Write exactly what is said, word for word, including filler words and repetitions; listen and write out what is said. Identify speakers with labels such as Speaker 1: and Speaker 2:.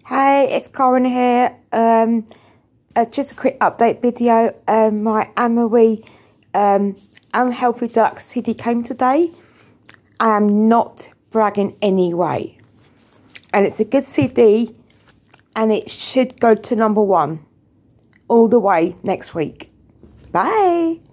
Speaker 1: Hey, it's Corinne here. Um, uh, just a quick update video. Um, my Anne-Marie um, Unhealthy Dark C D came today. I am not bragging anyway. And it's a good C D and it should go to number one all the way next week. Bye.